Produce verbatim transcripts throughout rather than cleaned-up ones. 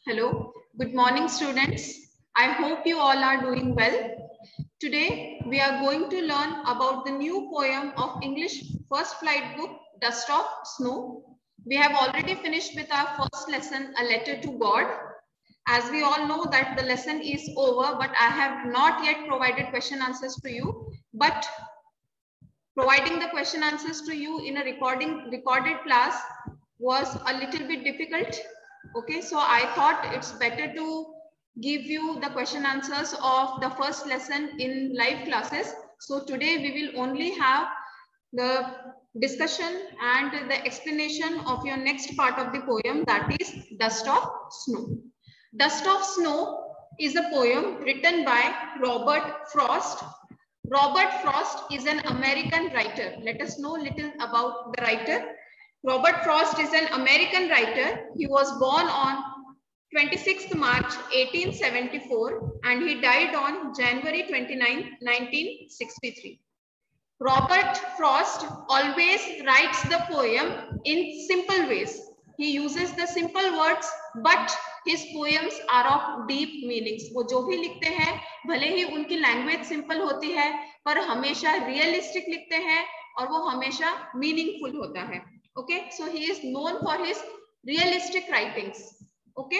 Hello, good morning students. I hope you all are doing well. Today we are going to learn about the new poem of English first flight book, Dust of Snow. We have already finished with our first lesson, A Letter to God. As we all know that the lesson is over, but I have not yet provided question answers to you. But providing the question answers to you in a recording recorded class was a little bit difficult. Okay, so I thought it's better to give you the question answers of the first lesson in live classes. So today we will only have the discussion and the explanation of your next part of the poem, that is Dust of Snow. Dust of Snow is a poem written by Robert Frost. Robert Frost is an American writer. Let us know a little about the writer. Robert Frost is an American writer. He was born on twenty-sixth March eighteen seventy-four and he died on January twenty-ninth nineteen sixty-three. Robert Frost always writes the poem in simple ways. He uses the simple words, but his poems are of deep meanings. वो जो भी लिखते हैं, भले ही उनकी language simple होती है, पर हमेशा रियलिस्टिक लिखते हैं और वो हमेशा मीनिंगफुल होता है. Okay, so he is known for his realistic writings. Okay,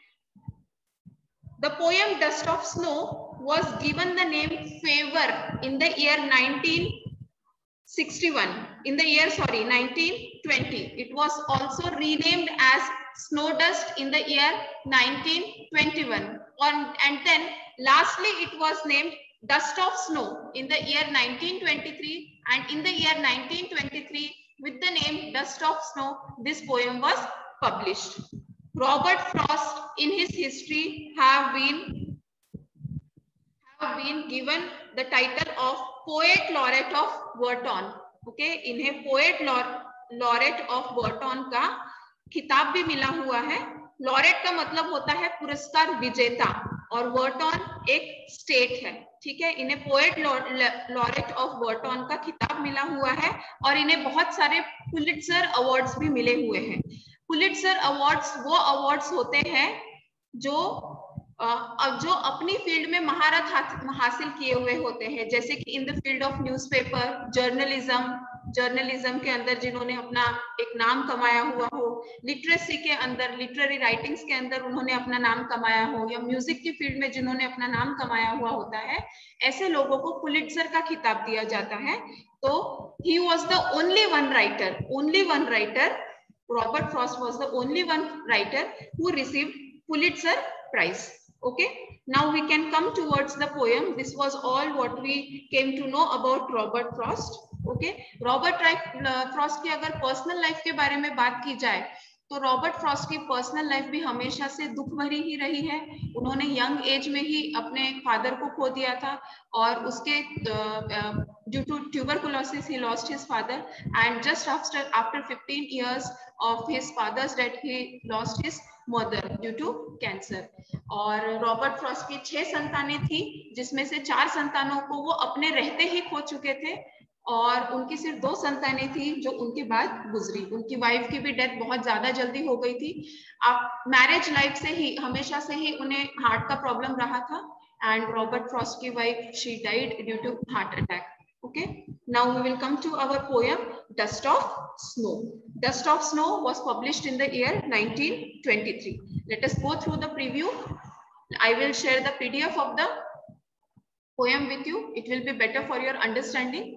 the poem Dust of Snow was given the name Favor in the year nineteen sixty-one. In the year, sorry, nineteen twenty. It was also renamed as Snow Dust in the year nineteen twenty-one. On, and then lastly, it was named Dust of Snow in the year nineteen twenty-three, and in the year nineteen twenty-three, with the name Dust of Snow, this poem was published. Robert Frost in his history have been, have been given the title of Poet Laureate of Burton. Okay, इन्हें Poet Laureate of Burton का खिताब भी मिला हुआ है. Laureate का मतलब होता है पुरस्कार विजेता और वर्टन एक स्टेट है. ठीक है, इन्हें पोएट लॉरेट ऑफ वर्टन का खिताब मिला हुआ है और इन्हें बहुत सारे पुलिट्जर अवार्ड्स भी मिले हुए हैं. पुलिट्जर अवार्ड्स वो अवार्ड्स होते हैं जो अब जो अपनी फील्ड में महारत हासिल किए हुए होते हैं, जैसे कि in the field of newspaper, journalism, journalism के अंदर जिन्होंने अपना एक नाम कमाया हुआ हो, लिटरेसी के अंदर, लिटरेरी राइटिंग्स के अंदर उन्होंने अपना नाम कमाया हो, या म्यूजिक की फील्ड में जिन्होंने अपना नाम कमाया हुआ होता है, ऐसे लोगों को पुलिट्जर का खिताब दिया जाता है. तो he was the only one writer, only one writer, Robert Frost was the only one writer who received Pulitzer Prize. Okay, now we can come towards the poem. This was all what we came to know about Robert Frost. Okay, Robert Frost की अगर personal life के बारे में बात की जाए तो Robert Frost की पर्सनल लाइफ भी हमेशा से दुख भरी ही रही है. उन्होंने यंग एज में ही अपने फादर को खो दिया था और उसके due to tuberculosis he lost his father, and just after after fifteen years of his father's death he lost his mother due to cancer. और रॉबर्ट फ्रॉस्ट की छह संतानें थी, जिसमें से चार संतानों को वो अपने रहते ही खो चुके थे और उनकी सिर्फ दो संतानें थी जो उनके बाद गुजरी. उनकी वाइफ की भी डेथ बहुत ज्यादा जल्दी हो गई थी. अब मैरिज लाइफ से ही हमेशा से ही उन्हें हार्ट का प्रॉब्लम रहा था, एंड रॉबर्ट फ्रॉस्ट की wife she died due to heart attack. Okay, now we will come to our poem Dust of Snow. Dust of Snow was published in the year nineteen twenty-three. Let us go through the preview. I will share the P D F of the poem with you. It will be better for your understanding.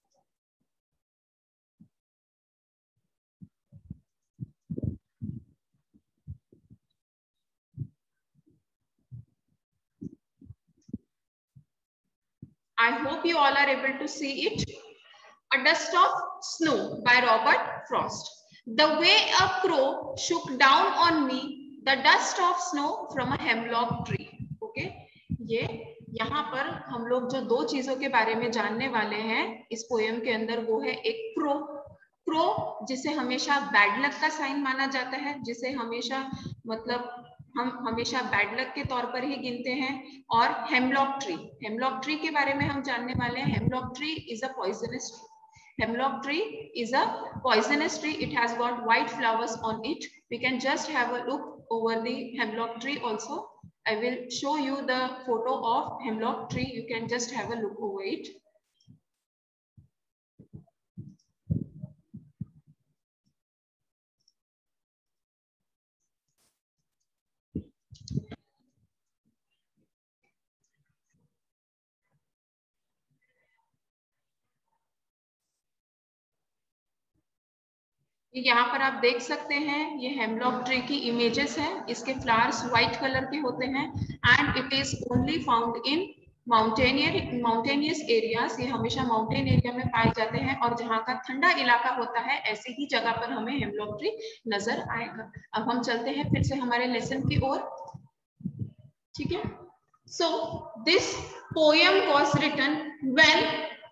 I hope you all are able to see it. A Dust of Snow by Robert Frost. The way a crow shook down on me, the dust of snow from a hemlock tree. Okay, ये यहाँ पर हम लोग जो दो चीजों के बारे में जानने वाले हैं इस पोएम के अंदर, वो है एक क्रो. क्रो जिसे हमेशा बैड लक का साइन माना जाता है, जिसे हमेशा मतलब हम हमेशा बैड लक के तौर पर ही गिनते हैं. और हेमलॉक ट्री, हेमलॉक ट्री के बारे में हम जानने वाले हैं. Hemlock tree is a poisonous tree. Hemlock tree is a poisonous tree. It has got white flowers on it. We can just have a look over the hemlock tree also. I will show you the photo of hemlock tree. You can just have a look over it. यहाँ पर आप देख सकते हैं ये hemlock tree की images हैं। इसके फ्लावर्स व्हाइट कलर के होते हैं and it is only found in mountaineer mountainous areas. ये हमेशा माउंटेन एरिया में पाए जाते हैं और जहाँ का ठंडा इलाका होता है ऐसी ही जगह पर हमें हेमलॉक ट्री नजर आएगा। अब हम चलते हैं फिर से हमारे लेसन की ओर, ठीक है। So this poem was written when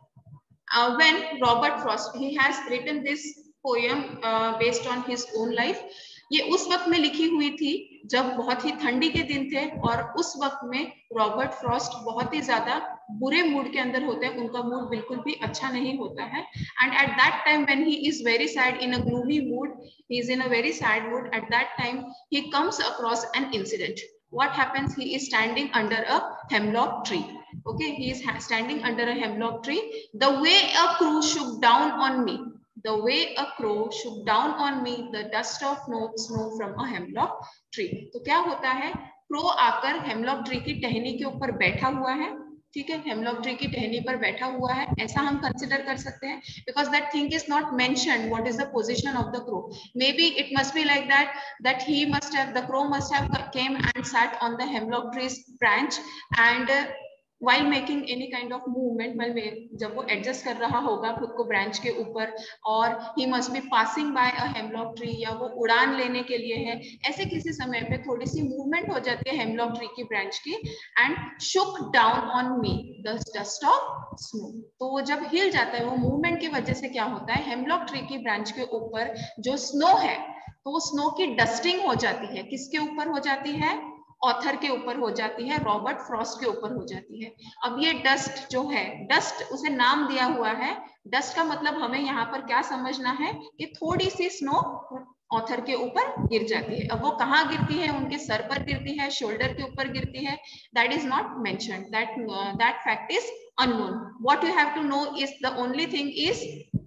when Robert Frost he has written this poem based on his own life. ये उस वक्त में लिखी हुई थी जब बहुत ही ठंडी के दिन थे और उस वक्त में रॉबर्ट फ्रॉस्ट बहुत ही ज्यादा बुरे मूड के अंदर होते हैं। उनका मूड बिल्कुल भी अच्छा नहीं होता है and at that time when he is very sad in a gloomy mood, he is in a very sad mood, at that time he comes across an incident. What happens? He is standing under a hemlock tree. Okay, he is standing under a hemlock tree. The way a crow shook down on me, the way a crow shook down on me, the dust of snow from a hemlock tree. तो क्या होता है? Crow आकर hemlock tree की टहनी के ऊपर बैठा हुआ है, ठीक है, हेमलॉक ट्री की टहनी पर बैठा हुआ है, ऐसा हम कंसिडर कर सकते हैं because that thing is not mentioned what is the position of the crow. Maybe it must be like that that he must have, the crow must have came and sat on the hemlock tree's branch and uh, while making any kind of movement, while जब वो adjust कर रहा होगा खुद को branch के ऊपर, और he must be passing by a hemlock tree, या वो उड़ान लेने के लिए है, ऐसे किसी समय पे थोड़ी सी मूवमेंट हो जाती है हेमलॉक ट्री की ब्रांच की, and shook down on me the dust of snow. तो वो जब हिल जाता है, वो मूवमेंट की वजह से क्या होता है, हेमलॉक ट्री की ब्रांच के ऊपर जो स्नो है तो वो स्नो की डस्टिंग हो जाती है। किसके ऊपर हो जाती है? ऑथर के ऊपर हो जाती है, रॉबर्ट फ्रॉस्ट के ऊपर हो जाती है। अब ये डस्ट जो है, डस्ट उसे नाम दिया हुआ है। डस्ट का मतलब हमें यहाँ पर क्या समझना है कि थोड़ी सी स्नो ऑथर के ऊपर गिर जाती है। अब वो कहाँ गिरती है? उनके सर पर गिरती है, शोल्डर के ऊपर गिरती है, that is not mentioned, that that fact is unknown. What you have to know is the only thing is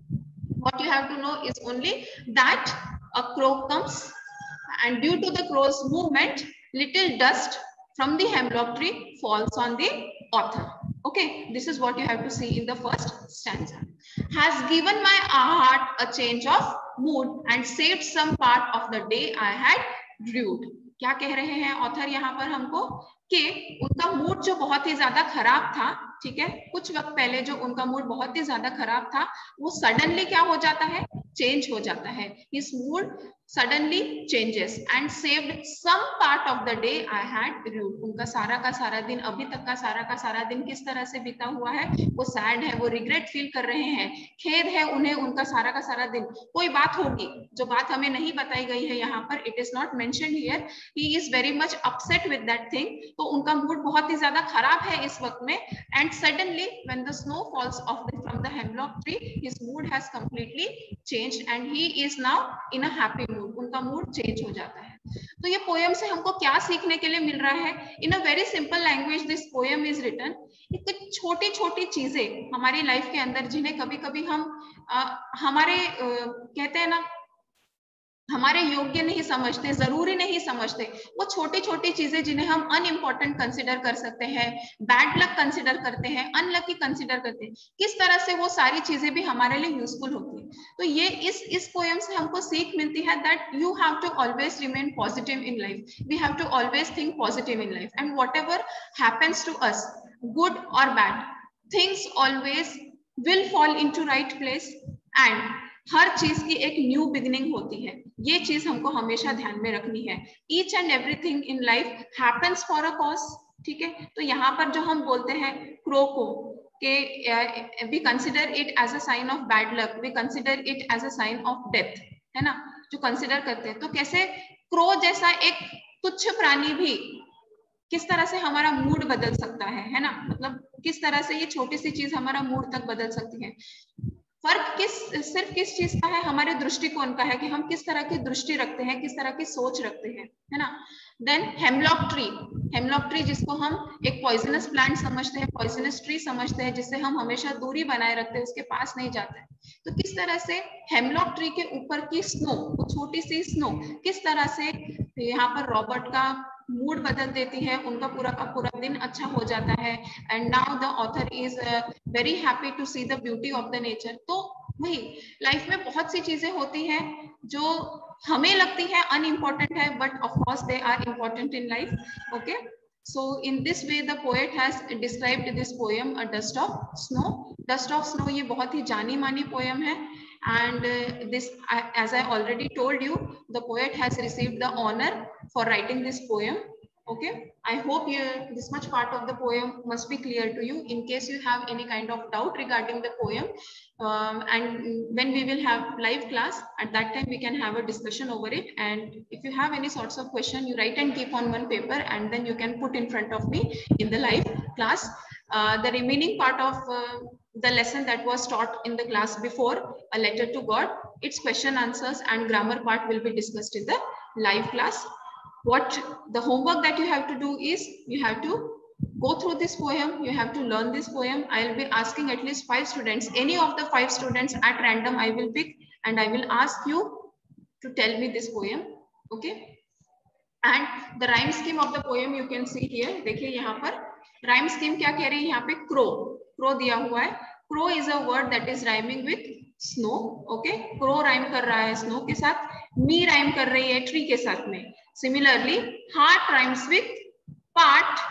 what you have to know is only that a crow comes and due to the crow's movement little dust from the hemlock tree falls on the author. Okay, this is what you have to see in the first stanza. Has given my heart a change of mood and saved some part of the day I had rued. क्या कह रहे हैं author यहाँ पर हमको कि उनका mood जो बहुत ही ज्यादा खराब था, ठीक है, कुछ वक्त पहले जो उनका मूड बहुत ही ज्यादा खराब था वो सडनली क्या हो जाता है? चेंज हो जाता है। His mood suddenly changes and saved some part of the day I had rued. उनका सारा का सारा दिन, अभी तक का सारा का सारा दिन किस तरह से बीता हुआ है? वो सैड है, वो रिग्रेट फील कर रहे हैं, खेद है उन्हें उनका सारा का सारा दिन। कोई बात होगी जो बात हमें नहीं बताई गई है यहाँ पर, it is not mentioned here, he is very much upset with that thing. तो उनका मूड बहुत ही ज्यादा खराब है इस वक्त में, and suddenly when the snow falls off from the hemlock tree his mood has completely changed and he is now in a happy mood. उनका मूड चेंज हो जाता है। तो ये पोएम से हमको क्या सीखने के लिए मिल रहा है? In a very simple language this poem is written. एक छोटी छोटी चीजें हमारी लाइफ के अंदर जिन्हें कभी कभी हम आ, हमारे आ, कहते हैं ना हमारे योग्य नहीं समझते, जरूरी नहीं समझते, वो छोटी छोटी चीजें जिन्हें हम अनइम्पोर्टेंट कंसिडर कर सकते हैं, बैड लक कंसिडर करते हैं, अनलकी कंसिडर करते हैं, किस तरह से वो सारी चीजें भी हमारे लिए यूजफुल होती है। तो ये इस इस पोएम से हमको सीख मिलती है that you have to always remain positive in life, we have to always think positive in life, and whatever happens to us, good और bad, things always will fall in to right place, and हर चीज की एक new beginning होती है। ये चीज हमको हमेशा ध्यान में रखनी है। Each and everything in life happens for a cause, ठीक है। तो यहाँ पर जो हम बोलते हैं क्रो को कि we consider it as a sign of bad luck, we consider it as a sign of death, है ना, जो कंसिडर करते हैं। तो कैसे क्रो जैसा एक तुच्छ प्राणी भी किस तरह से हमारा मूड बदल सकता है, है ना, मतलब किस तरह से ये छोटी सी चीज हमारा मूड तक बदल सकती है। फर्क किस सिर्फ किस चीज का है, हमारे दृष्टिकोण का है कि हम किस तरह की दृष्टि रखते हैं, किस तरह की सोच रखते हैं, है ना। Then hemlock tree, hemlock tree जिसको हम एक पॉइजनस प्लांट समझते हैं, पॉइजनस ट्री समझते हैं, जिससे हम हमेशा दूरी बनाए रखते हैं, उसके पास नहीं जाते हैं। तो किस तरह से हेमलॉक ट्री के ऊपर की स्नो, वो छोटी सी स्नो किस तरह से यहाँ पर रॉबर्ट का मूड बदल देती है, उनका पूरा का पूरा दिन अच्छा हो जाता है। And now the author is very happy to see the beauty of the nature. तो वही लाइफ में बहुत सी चीजें होती हैं जो हमें लगती है अनइम्पोर्टेंट है, but of course they are important in life. Okay, so in this way the poet has described this poem a dust of snow. Dust of snow ये बहुत ही जानी मानी poem है, and uh, this as I already told you, the poet has received the honor for writing this poem. Okay, I hope you, this much part of the poem must be clear to you. In case you have any kind of doubt regarding the poem, um, and when we will have live class, at that time we can have a discussion over it. And if you have any sorts of question, you write and keep on one paper, and then you can put in front of me in the live class. Uh, the remaining part of uh, the lesson that was taught in the class before, a letter to God, its question answers and grammar part will be discussed in the live class. What the homework that you have to do is, you have to go through this poem, you have to learn this poem. I'll be asking at least five students, any of the five students at random I will pick, and I will ask you to tell me this poem. Okay, and the rhyme scheme of the poem you can see here. देखिए यहाँ पर rhyme scheme क्या कह रही है, यहाँ पे crow, crow दिया हुआ है. Crow is a word that is rhyming with snow. Okay, crow rhyme कर रहा है snow के साथ, me rhyme कर रही है tree के साथ में. Similarly, heart rhymes with part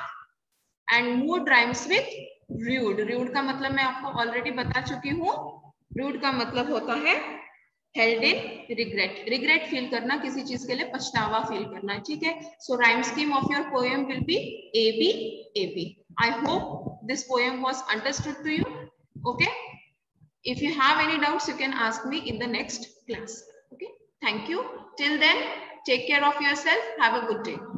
and mood rhymes with rude. Rude का मतलब मैं आपको already बता चुकी हूँ. Rude का मतलब होता है held in regret. Regret feel करना, किसी चीज के लिए पछतावा feel करना. ठीक है. So rhyme scheme of your poem will be A B A B. I hope this poem was understood to you. Okay. If you have any doubts, you can ask me in the next class. Okay. Thank you. Till then, take care of yourself. Have a good day.